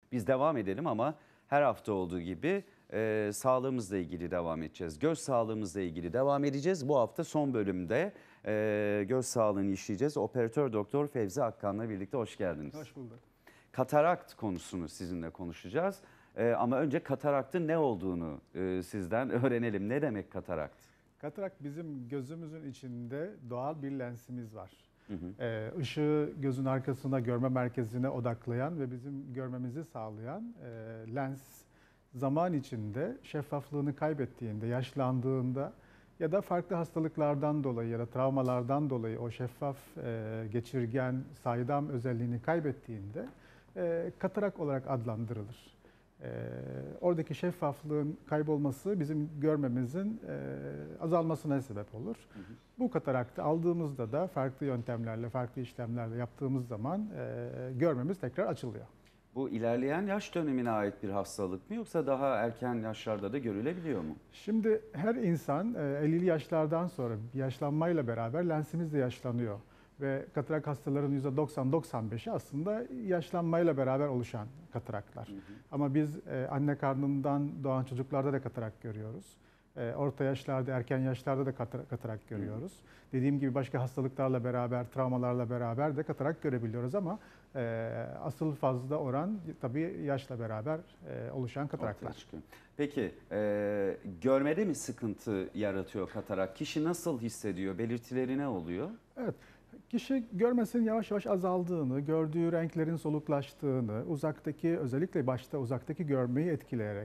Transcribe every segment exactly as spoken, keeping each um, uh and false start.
Biz devam edelim ama her hafta olduğu gibi e, sağlığımızla ilgili devam edeceğiz. Göz sağlığımızla ilgili devam edeceğiz. Bu hafta son bölümde e, göz sağlığını işleyeceğiz. Operatör Doktor Fevzi Akkan'la birlikte hoş geldiniz. Hoş bulduk. Katarakt konusunu sizinle konuşacağız. E, ama önce kataraktın ne olduğunu e, sizden öğrenelim. Ne demek katarakt? Katarak bizim gözümüzün içinde doğal bir lensimiz var. Hı hı. Ee, ışığı gözün arkasına görme merkezine odaklayan ve bizim görmemizi sağlayan e, lens zaman içinde şeffaflığını kaybettiğinde, yaşlandığında ya da farklı hastalıklardan dolayı ya da travmalardan dolayı o şeffaf, e, geçirgen, saydam özelliğini kaybettiğinde e, katarak olarak adlandırılır. Ee, oradaki şeffaflığın kaybolması bizim görmemizin e, azalmasına sebep olur. Hı hı. Bu kataraktı aldığımızda da farklı yöntemlerle, farklı işlemlerle yaptığımız zaman e, görmemiz tekrar açılıyor. Bu ilerleyen yaş dönemine ait bir hastalık mı yoksa daha erken yaşlarda da görülebiliyor mu? Şimdi her insan e, ellili yaşlardan sonra yaşlanmayla beraber lensimiz de yaşlanıyor. Ve katarak hastaların yüzde doksan doksan beşi aslında yaşlanmayla beraber oluşan kataraklar. Hı hı. Ama biz e, anne karnından doğan çocuklarda da katarak görüyoruz. E, orta yaşlarda, erken yaşlarda da katarak, katarak görüyoruz. Hı hı. Dediğim gibi başka hastalıklarla beraber, travmalarla beraber de katarak görebiliyoruz ama e, asıl fazla oran tabii yaşla beraber e, oluşan kataraklar. Peki e, görmede mi sıkıntı yaratıyor katarak? Kişi nasıl hissediyor? Belirtileri ne oluyor? Evet. Kişi görmesinin yavaş yavaş azaldığını, gördüğü renklerin soluklaştığını, uzaktaki özellikle başta uzaktaki görmeyi etkileyerek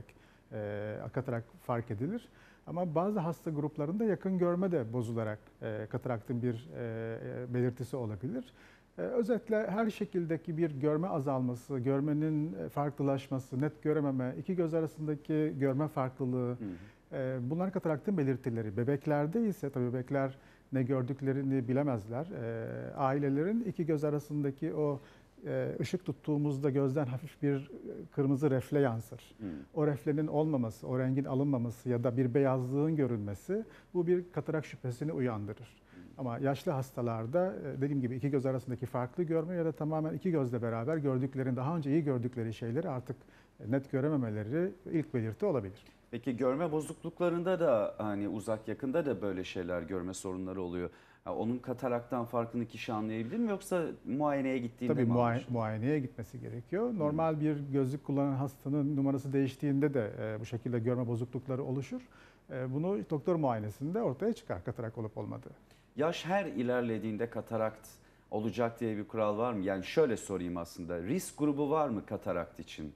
e, katarak fark edilir. Ama bazı hasta gruplarında yakın görme de bozularak e, kataraktın bir e, belirtisi olabilir. E, özetle her şekildeki bir görme azalması, görmenin farklılaşması, net görememe, iki göz arasındaki görme farklılığı, hı hı. E, bunlar kataraktın belirtileri. Bebeklerde ise tabii bebekler ne gördüklerini bilemezler. E, ailelerin iki göz arasındaki o e, ışık tuttuğumuzda gözden hafif bir kırmızı refle yansır. Hmm. O reflenin olmaması, o rengin alınmaması ya da bir beyazlığın görülmesi bu bir katarak şüphesini uyandırır. Hmm. Ama yaşlı hastalarda dediğim gibi iki göz arasındaki farklı görme ya da tamamen iki gözle beraber gördüklerini, daha önce iyi gördükleri şeyleri artık net görememeleri ilk belirti olabilir. Peki görme bozukluklarında da hani uzak yakında da böyle şeyler görme sorunları oluyor. Yani onun kataraktan farkını kişi anlayabilir mi yoksa muayeneye gittiğinde Tabii mi muay muayeneye gitmesi gerekiyor. Normal hmm. bir gözlük kullanan hastanın numarası değiştiğinde de e, bu şekilde görme bozuklukları oluşur. E, bunu doktor muayenesinde ortaya çıkar katarak olup olmadığı. Yaş her ilerlediğinde katarakt olacak diye bir kural var mı? Yani şöyle sorayım aslında, risk grubu var mı katarakt için?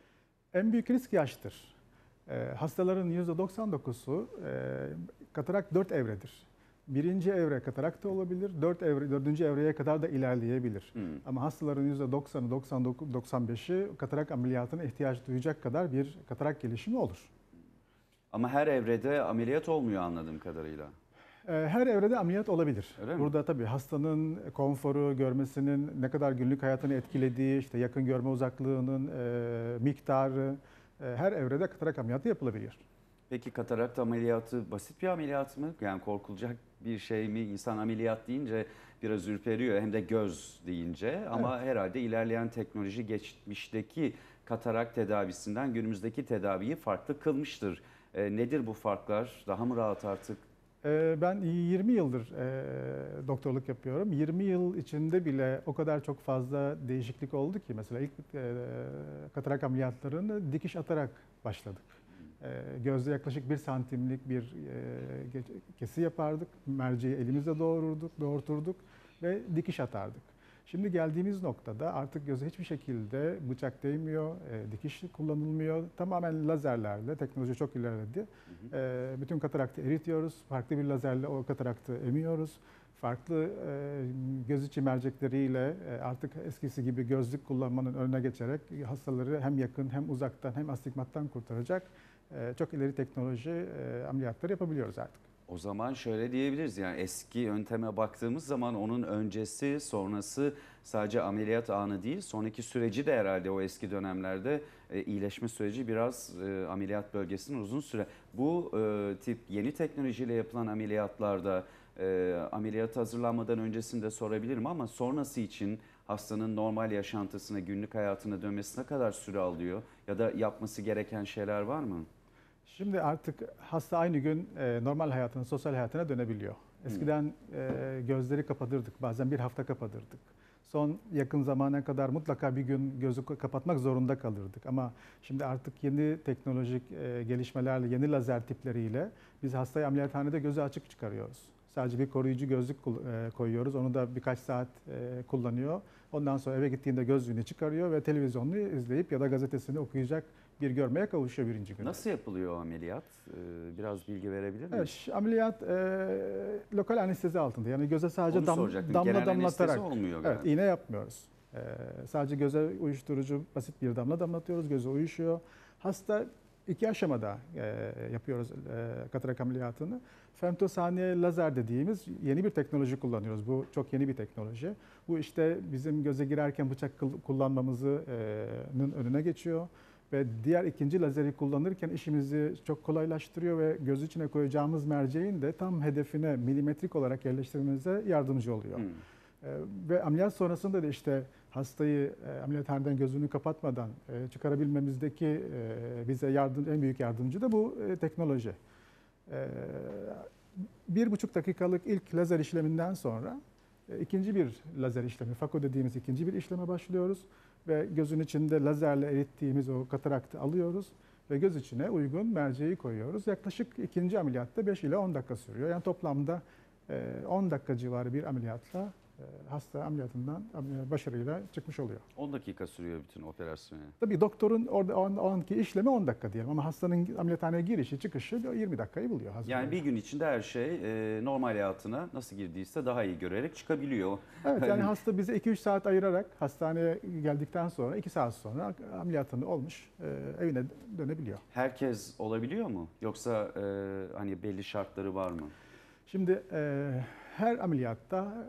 En büyük risk yaştır. E, hastaların yüzde doksan dokuzu e, katarak dört evredir. Birinci evre katarak da olabilir, dört evre, dördüncü evreye kadar da ilerleyebilir. Hmm. Ama hastaların yüzde doksanı, doksan dokuz, doksan beşi katarak ameliyatına ihtiyaç duyacak kadar bir katarak gelişimi olur. Ama her evrede ameliyat olmuyor anladığım kadarıyla. Her evrede ameliyat olabilir. Öyle Burada mi? tabii hastanın konforu, görmesinin ne kadar günlük hayatını etkilediği, işte yakın görme uzaklığının e, miktarı, e, her evrede katarak ameliyatı yapılabilir. Peki katarakt ameliyatı basit bir ameliyat mı? Yani korkulacak bir şey mi? İnsan ameliyat deyince biraz ürperiyor hem de göz deyince ama evet. Herhalde ilerleyen teknoloji geçmişteki katarak tedavisinden günümüzdeki tedaviyi farklı kılmıştır. E, nedir bu farklar? Daha mı rahat artık? Ben yirmi yıldır e, doktorluk yapıyorum. yirmi yıl içinde bile o kadar çok fazla değişiklik oldu ki mesela ilk e, katarak ameliyatlarını dikiş atarak başladık. E, gözde yaklaşık bir santimlik bir e, kesi yapardık. Merceği elimizle doğururduk, doğurturduk ve dikiş atardık. Şimdi geldiğimiz noktada artık göze hiçbir şekilde bıçak değmiyor, e, dikiş kullanılmıyor. Tamamen lazerlerle, teknoloji çok ilerledi. Hı hı. E, bütün kataraktı eritiyoruz, farklı bir lazerle o kataraktı emiyoruz. Farklı e, göz içi mercekleriyle e, artık eskisi gibi gözlük kullanmanın önüne geçerek hastaları hem yakın hem uzaktan hem astigmattan kurtaracak e, çok ileri teknoloji e, ameliyatları yapabiliyoruz artık. O zaman şöyle diyebiliriz, yani eski yönteme baktığımız zaman onun öncesi sonrası sadece ameliyat anı değil, sonraki süreci de herhalde o eski dönemlerde e, iyileşme süreci biraz e, ameliyat bölgesinin uzun süre. Bu e, tip yeni teknolojiyle yapılan ameliyatlarda e, ameliyata hazırlanmadan öncesinde sorabilirim ama sonrası için hastanın normal yaşantısına, günlük hayatına dönmesine kadar süre alıyor? Ya da yapması gereken şeyler var mı? Şimdi artık hasta aynı gün e, normal hayatına, sosyal hayatına dönebiliyor. Eskiden e, gözleri kapatırdık, bazen bir hafta kapatırdık. Son yakın zamana kadar mutlaka bir gün gözü kapatmak zorunda kalırdık. Ama şimdi artık yeni teknolojik e, gelişmelerle, yeni lazer tipleriyle biz hastayı ameliyathanede gözü açık çıkarıyoruz. Sadece bir koruyucu gözlük e, koyuyoruz. Onu da birkaç saat e, kullanıyor. Ondan sonra eve gittiğinde gözlüğünü çıkarıyor ve televizyonunu izleyip ya da gazetesini okuyacak bir görmeye kavuşuyor birinci günde. Nasıl yapılıyor o ameliyat? Ee, Biraz bilgi verebilir miyiz? Evet, ameliyat e, lokal anestezi altında. Yani göze sadece Onu dam, soracaktım. damla Genel damlatarak. anestezi olmuyor Evet, galiba. iğne yapmıyoruz. E, sadece göze uyuşturucu basit bir damla damlatıyoruz. Göze uyuşuyor. Hasta iki aşamada e, yapıyoruz e, katarak ameliyatını. Femtosaniye lazer dediğimiz yeni bir teknoloji kullanıyoruz. Bu çok yeni bir teknoloji. Bu işte bizim göze girerken bıçak kullanmamızın önüne geçiyor. Ve diğer ikinci lazeri kullanırken işimizi çok kolaylaştırıyor ve göz içine koyacağımız merceğin de tam hedefine milimetrik olarak yerleştirmemize yardımcı oluyor. Hmm. Ee, ve ameliyat sonrasında da işte hastayı e, ameliyathaneden gözünü kapatmadan e, çıkarabilmemizdeki e, bize yardım, en büyük yardımcı da bu e, teknoloji. E, bir buçuk dakikalık ilk lazer işleminden sonra e, ikinci bir lazer işlemi, fako dediğimiz ikinci bir işleme başlıyoruz. Ve gözün içinde lazerle erittiğimiz o kataraktı alıyoruz ve göz içine uygun merceği koyuyoruz. Yaklaşık ikinci ameliyatta beş ile on dakika sürüyor. Yani toplamda on dakika civarı bir ameliyatla hasta ameliyatından başarıyla çıkmış oluyor. on dakika sürüyor bütün operasyon. Yani. Tabii doktorun orada o anki işlemi on dakika diyelim ama hastanın ameliyathaneye girişi çıkışı yirmi dakikayı buluyor. Yani bir gün içinde her şey e, normal hayatına nasıl girdiyse daha iyi görerek çıkabiliyor. Evet, yani hasta bize iki üç saat ayırarak hastaneye geldikten sonra iki saat sonra ameliyatını olmuş e, evine dönebiliyor. Herkes olabiliyor mu? Yoksa e, hani belli şartları var mı? Şimdi e, her ameliyatta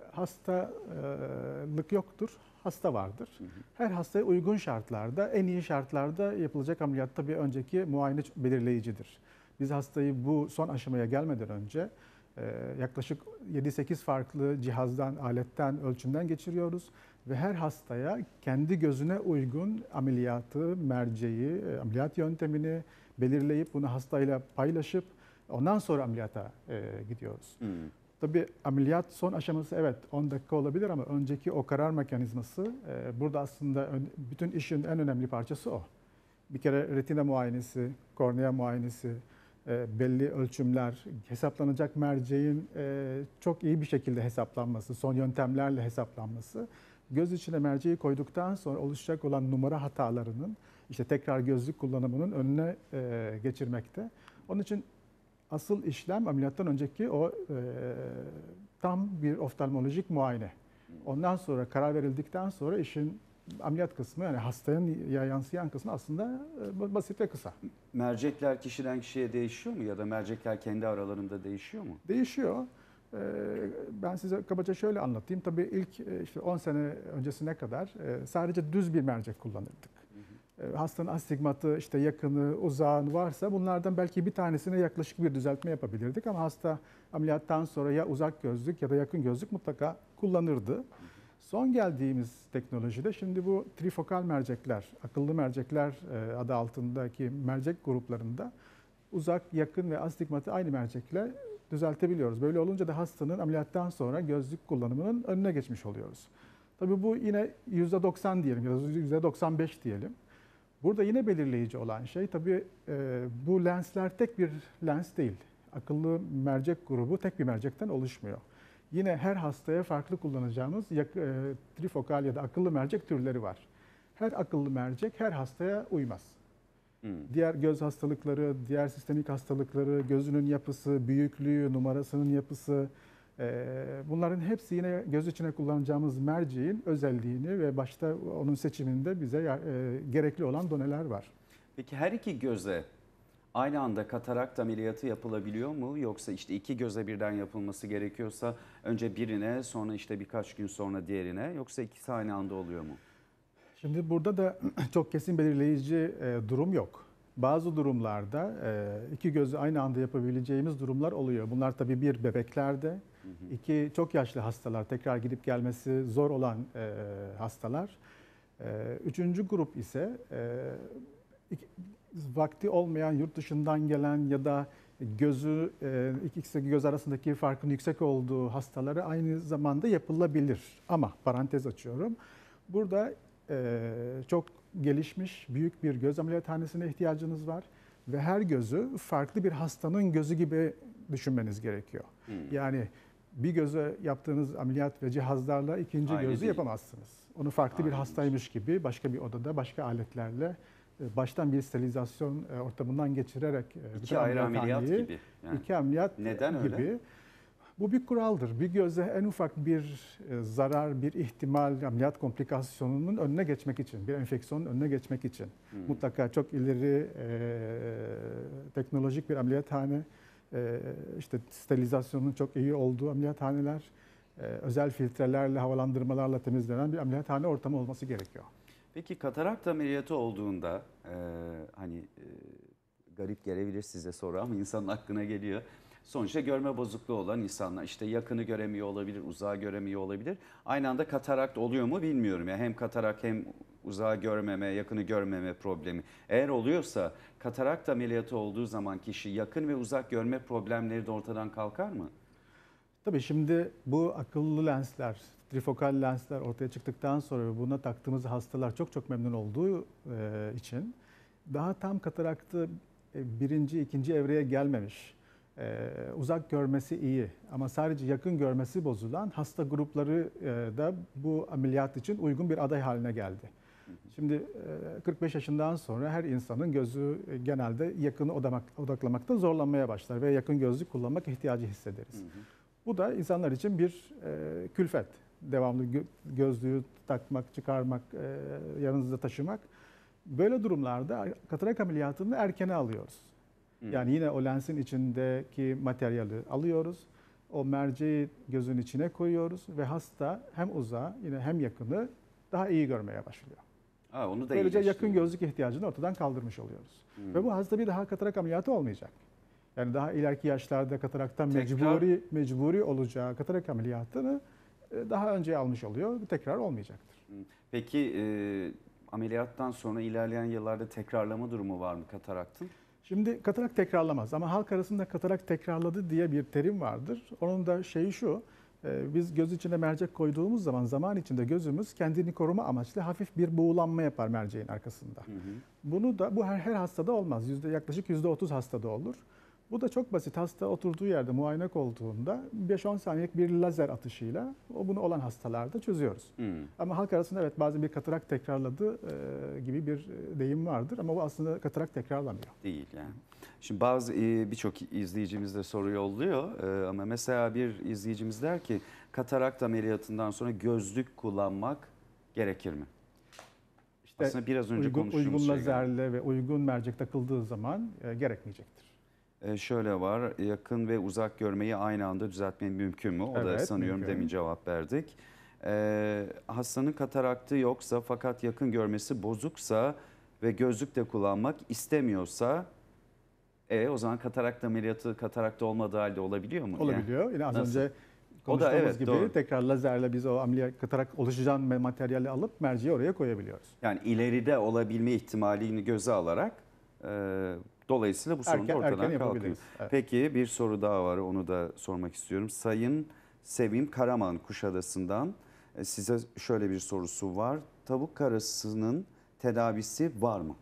hastalık yoktur, hasta vardır. Hı hı. Her hastaya uygun şartlarda, en iyi şartlarda yapılacak ameliyat tabii önceki muayene belirleyicidir. Biz hastayı bu son aşamaya gelmeden önce e, yaklaşık yedi sekiz farklı cihazdan, aletten, ölçümden geçiriyoruz. Ve her hastaya kendi gözüne uygun ameliyatı, merceği, e, ameliyat yöntemini belirleyip bunu hastayla paylaşıp ondan sonra ameliyata e, gidiyoruz. Hmm. Tabii ameliyat son aşaması evet on dakika olabilir ama önceki o karar mekanizması e, burada aslında ön, bütün işin en önemli parçası o. Bir kere retina muayenesi, kornea muayenesi, e, belli ölçümler, hesaplanacak merceğin e, çok iyi bir şekilde hesaplanması, son yöntemlerle hesaplanması. Göz içine merceği koyduktan sonra oluşacak olan numara hatalarının işte tekrar gözlük kullanımının önüne e, geçirmekte. Onun için asıl işlem ameliyattan önceki o e, tam bir oftalmolojik muayene. Ondan sonra karar verildikten sonra işin ameliyat kısmı yani hastanın yansıyan kısmı aslında e, basit ve kısa. Mercekler kişiden kişiye değişiyor mu ya da mercekler kendi aralarında değişiyor mu? Değişiyor. Ee, Ben size kabaca şöyle anlatayım. Tabii ilk e, işte on sene öncesine kadar e, sadece düz bir mercek kullanırdık. Hı hı. Hastanın astigmatı, işte yakını, uzağın varsa bunlardan belki bir tanesine yaklaşık bir düzeltme yapabilirdik. Ama hasta ameliyattan sonra ya uzak gözlük ya da yakın gözlük mutlaka kullanırdı. Hı hı. Son geldiğimiz teknolojide şimdi bu trifokal mercekler, akıllı mercekler e, adı altındaki mercek gruplarında uzak, yakın ve astigmatı aynı mercekle düzeltebiliyoruz. Böyle olunca da hastanın ameliyattan sonra gözlük kullanımının önüne geçmiş oluyoruz. Tabii bu yine yüzde doksan diyelim ya da yüzde doksan beş diyelim. Burada yine belirleyici olan şey tabii e, bu lensler tek bir lens değil. Akıllı mercek grubu tek bir mercekten oluşmuyor. Yine her hastaya farklı kullanacağımız yak, e, trifokal ya da akıllı mercek türleri var. Her akıllı mercek her hastaya uymaz. Hmm. Diğer göz hastalıkları, diğer sistemik hastalıkları, gözünün yapısı, büyüklüğü, numarasının yapısı, bunların hepsi yine göz içine kullanacağımız merceğin özelliğini ve başta onun seçiminde bize gerekli olan doneler var. Peki her iki göze aynı anda katarakt ameliyatı yapılabiliyor mu? Yoksa işte iki göze birden yapılması gerekiyorsa önce birine sonra işte birkaç gün sonra diğerine yoksa ikisi aynı anda oluyor mu? Şimdi burada da çok kesin belirleyici durum yok. Bazı durumlarda e, iki gözü aynı anda yapabileceğimiz durumlar oluyor. Bunlar tabii bir bebeklerde, hı hı. iki çok yaşlı hastalar, tekrar gidip gelmesi zor olan e, hastalar. E, üçüncü grup ise e, iki, vakti olmayan, yurt dışından gelen ya da gözü e, ikisi göz arasındaki farkın yüksek olduğu hastalara aynı zamanda yapılabilir. Ama parantez açıyorum. Burada e, çok gelişmiş büyük bir göz ameliyathanesine ihtiyacınız var ve her gözü farklı bir hastanın gözü gibi düşünmeniz gerekiyor. Hmm. Yani bir göze yaptığınız ameliyat ve cihazlarla ikinci Aynı gözü değil. yapamazsınız. Onu farklı Aynı bir hastaymış gibi başka bir odada başka aletlerle baştan bir sterilizasyon ortamından geçirerek iki ayrı ameliyat gibi. Yani. İki ameliyat Neden gibi. Öyle? Bu bir kuraldır. Bir göze en ufak bir zarar, bir ihtimal ameliyat komplikasyonunun önüne geçmek için, bir enfeksiyonun önüne geçmek için hmm. mutlaka çok ileri e, teknolojik bir ameliyathane, e, işte sterilizasyonun çok iyi olduğu ameliyathaneler, e, özel filtrelerle, havalandırmalarla temizlenen bir ameliyathane ortamı olması gerekiyor. Peki katarakt ameliyatı olduğunda e, hani e, garip gelebilir size soru ama insanın aklına geliyor. Sonuçta görme bozukluğu olan insanlar işte yakını göremiyor olabilir, uzağı göremiyor olabilir. Aynı anda katarakt oluyor mu bilmiyorum. Yani hem katarakt hem uzağı görmeme, yakını görmeme problemi. Eğer oluyorsa katarakt ameliyatı olduğu zaman kişi yakın ve uzak görme problemleri de ortadan kalkar mı? Tabii şimdi bu akıllı lensler, trifokal lensler ortaya çıktıktan sonra ve buna taktığımız hastalar çok çok memnun olduğu için daha tam kataraktı birinci, ikinci evreye gelmemiş, uzak görmesi iyi ama sadece yakın görmesi bozulan hasta grupları da bu ameliyat için uygun bir aday haline geldi. Şimdi kırk beş yaşından sonra her insanın gözü genelde yakını odaklamakta zorlanmaya başlar ve yakın gözlük kullanmak ihtiyacı hissederiz. Hı hı. Bu da insanlar için bir e, külfet. Devamlı gö gözlüğü takmak, çıkarmak, e, yanınızda taşımak. Böyle durumlarda katarak ameliyatını erkene alıyoruz. Hmm. Yani yine o lensin içindeki materyali alıyoruz. O merceği gözün içine koyuyoruz ve hasta hem uzağı yine hem yakını daha iyi görmeye başlıyor. Aa, onu da Böylece yakın gözlük ihtiyacını ortadan kaldırmış oluyoruz. Hmm. Ve bu hasta bir daha katarak ameliyatı olmayacak. Yani daha ileriki yaşlarda kataraktan mecburi mecburi olacağı katarak ameliyatını daha önce almış oluyor. Tekrar olmayacaktır. Peki e, ameliyattan sonra ilerleyen yıllarda tekrarlama durumu var mı kataraktın? Şimdi katarak tekrarlamaz ama halk arasında katarak tekrarladı diye bir terim vardır. Onun da şeyi şu, biz göz içine mercek koyduğumuz zaman zaman içinde gözümüz kendini koruma amaçlı hafif bir buğulanma yapar merceğin arkasında. Hı hı. Bunu da bu her, her hastada olmaz. Yüzde, yaklaşık yüzde otuz hastada olur. Bu da çok basit. Hasta oturduğu yerde muayene olduğunda beş on saniyelik bir lazer atışıyla o bunu olan hastalarda çözüyoruz. Hmm. Ama halk arasında evet bazen bir katarak tekrarladı e, gibi bir deyim vardır ama bu aslında katarak tekrarlamıyor. Değil yani. Şimdi bazı e, birçok izleyicimiz de soru yolluyor e, ama mesela bir izleyicimiz der ki katarakt ameliyatından sonra gözlük kullanmak gerekir mi? İşte aslında biraz önce uygun, konuştuğumuz uygun şey lazerle gibi. Ve uygun mercek takıldığı zaman e, gerekmeyecektir. Ee, şöyle var, yakın ve uzak görmeyi aynı anda düzeltmenin mümkün mü? O evet, da sanıyorum mümkün. Demin cevap verdik. Ee, hastanın kataraktı yoksa fakat yakın görmesi bozuksa ve gözlük de kullanmak istemiyorsa e, o zaman katarakt ameliyatı katarakta olmadığı halde olabiliyor mu? Olabiliyor. Yani, Yine az nasıl? önce konuştuğumuz evet, gibi doğru. tekrar lazerle biz o ameliyat katarak oluşacağın materyali alıp merceği oraya koyabiliyoruz. Yani ileride olabilme ihtimalini göze alarak e, dolayısıyla bu sorun da ortadan kalkıyor. Evet. Peki bir soru daha var, onu da sormak istiyorum. Sayın Sevim Karaman Kuşadası'ndan size şöyle bir sorusu var. Tavuk karasının tedavisi var mı?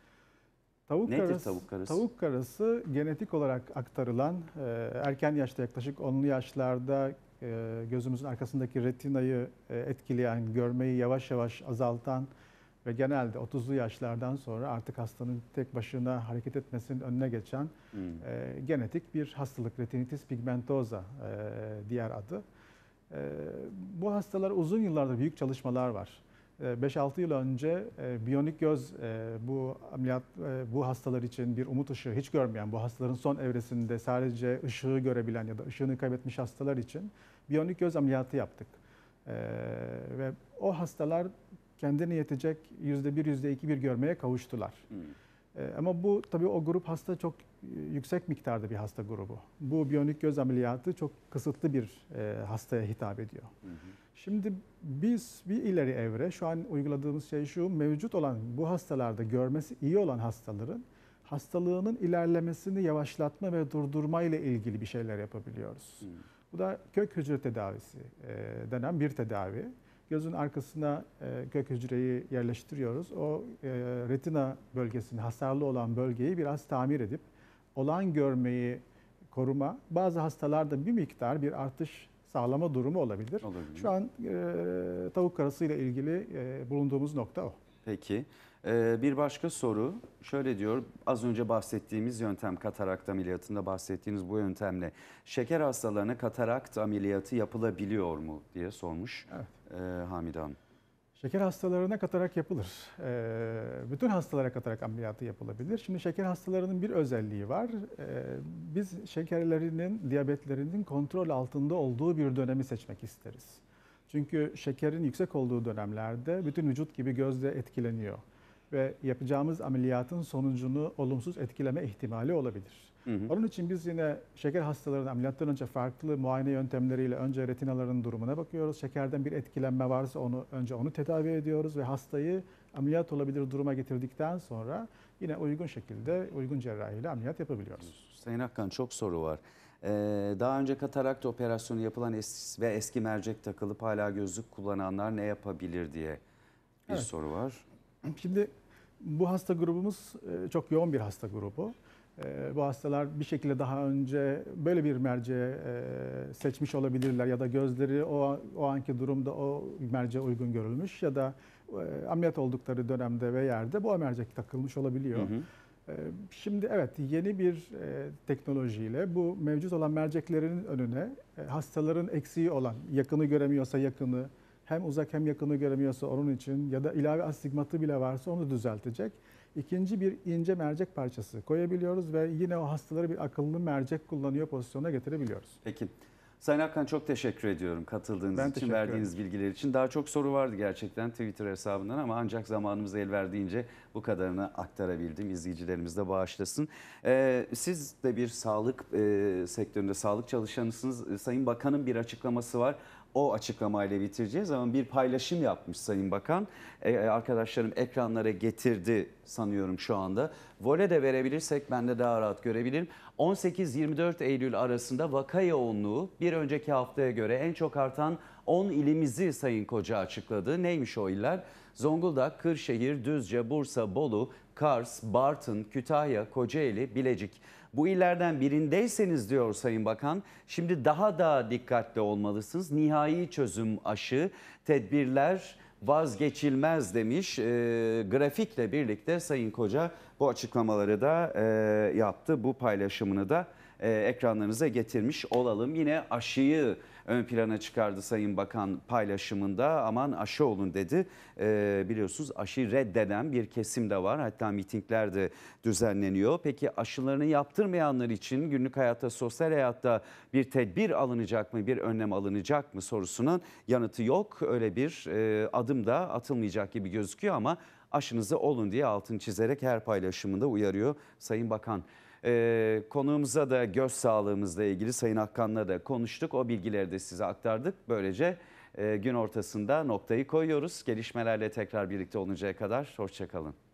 Tavuk Nedir karası, tavuk karası? Tavuk karası genetik olarak aktarılan, erken yaşta yaklaşık onlu yaşlarda gözümüzün arkasındaki retinayı etkileyen, görmeyi yavaş yavaş azaltan ve genelde otuzlu yaşlardan sonra artık hastanın tek başına hareket etmesinin önüne geçen hmm. e, genetik bir hastalık. Retinitis pigmentosa e, diğer adı. E, bu hastalar uzun yıllardır büyük çalışmalar var. beş altı yıl önce e, biyonik göz e, bu ameliyat e, bu hastalar için bir umut ışığı hiç görmeyen, bu hastaların son evresinde sadece ışığı görebilen ya da ışığını kaybetmiş hastalar için biyonik göz ameliyatı yaptık. E, ve o hastalar kendine yetecek yüzde bir, yüzde iki bir görmeye kavuştular. Hmm. E, ama bu tabii o grup hasta çok e, yüksek miktarda bir hasta grubu. Bu biyonik göz ameliyatı çok kısıtlı bir e, hastaya hitap ediyor. Hı hı. Şimdi biz bir ileri evre, şu an uyguladığımız şey şu, mevcut olan bu hastalarda görmesi iyi olan hastaların hastalığının ilerlemesini yavaşlatma ve durdurma ile ilgili bir şeyler yapabiliyoruz. Hmm. Bu da kök hücre tedavisi e, denen bir tedavi. Gözün arkasına e, kök hücreyi yerleştiriyoruz. O e, retina bölgesini, hasarlı olan bölgeyi biraz tamir edip olan görmeyi koruma. Bazı hastalarda bir miktar bir artış sağlama durumu olabilir. olabilir. Şu an e, tavuk karası ile ilgili e, bulunduğumuz nokta o. Peki. Ee, bir başka soru şöyle diyor, az önce bahsettiğimiz yöntem, katarakt ameliyatında bahsettiğiniz bu yöntemle şeker hastalarına katarakt ameliyatı yapılabiliyor mu diye sormuş evet. ee, Hamide Hanım. Şeker hastalarına katarak yapılır. Ee, bütün hastalara katarak ameliyatı yapılabilir. Şimdi şeker hastalarının bir özelliği var. Ee, biz şekerlerinin, diyabetlerinin kontrol altında olduğu bir dönemi seçmek isteriz. Çünkü şekerin yüksek olduğu dönemlerde bütün vücut gibi gözle etkileniyor. Ve yapacağımız ameliyatın sonucunu olumsuz etkileme ihtimali olabilir. Hı hı. Onun için biz yine şeker hastalarının ameliyattan önce farklı muayene yöntemleriyle önce retinaların durumuna bakıyoruz. Şekerden bir etkilenme varsa onu önce onu tedavi ediyoruz ve hastayı ameliyat olabilir duruma getirdikten sonra yine uygun şekilde uygun cerrahiyle ameliyat yapabiliyoruz. Sayın Akkan, çok soru var. Ee, daha önce katarakt operasyonu yapılan eski ve eski mercek takılıp hala gözlük kullananlar ne yapabilir diye bir evet. soru var. Şimdi bu hasta grubumuz çok yoğun bir hasta grubu. Bu hastalar bir şekilde daha önce böyle bir merceği seçmiş olabilirler ya da gözleri o, o anki durumda o merceğe uygun görülmüş ya da ameliyat oldukları dönemde ve yerde bu mercek takılmış olabiliyor. Hı hı. Şimdi evet, yeni bir teknolojiyle bu mevcut olan merceklerin önüne hastaların eksiği olan, yakını göremiyorsa yakını, hem uzak hem yakını göremiyorsa onun için ya da ilave astigmatı bile varsa onu düzeltecek İkinci bir ince mercek parçası koyabiliyoruz ve yine o hastaları bir akıllı mercek kullanıyor pozisyona getirebiliyoruz. Peki. Sayın Akkan, çok teşekkür ediyorum katıldığınız ben için, verdiğiniz ederim. bilgiler için. Daha çok soru vardı gerçekten Twitter hesabından ama ancak zamanımız el verdiğince bu kadarını aktarabildim. İzleyicilerimiz de bağışlasın. Ee, siz de bir sağlık e, sektöründe sağlık çalışanısınız. Sayın Bakan'ın bir açıklaması var. O açıklamayla bitireceğiz ama bir paylaşım yapmış Sayın Bakan. Ee, arkadaşlarım ekranlara getirdi sanıyorum şu anda. Vole de verebilirsek ben de daha rahat görebilirim. on sekiz yirmi dört Eylül arasında vaka yoğunluğu bir önceki haftaya göre en çok artan on ilimizi Sayın Koca açıkladı. Neymiş o iller? Zonguldak, Kırşehir, Düzce, Bursa, Bolu, Kars, Bartın, Kütahya, Kocaeli, Bilecik. Bu illerden birindeyseniz diyor Sayın Bakan, şimdi daha da dikkatli olmalısınız. Nihai çözüm aşı, tedbirler vazgeçilmez demiş. E, grafikle birlikte Sayın Koca bu açıklamaları da e, yaptı. Bu paylaşımını da e, ekranlarınıza getirmiş olalım. Yine aşıyı ön plana çıkardı Sayın Bakan paylaşımında. Aman aşı olun dedi. E, biliyorsunuz aşıyı reddeden bir kesim de var. Hatta mitingler de düzenleniyor. Peki aşılarını yaptırmayanlar için günlük hayatta, sosyal hayatta bir tedbir alınacak mı, bir önlem alınacak mı sorusunun yanıtı yok. Öyle bir e, adım da atılmayacak gibi gözüküyor ama aşınızı olun diye altını çizerek her paylaşımında uyarıyor Sayın Bakan. Ee, konuğumuza da göz sağlığımızla ilgili Sayın Akkan'la da konuştuk. O bilgileri de size aktardık. Böylece e, gün ortasında noktayı koyuyoruz. Gelişmelerle tekrar birlikte oluncaya kadar hoşça kalın.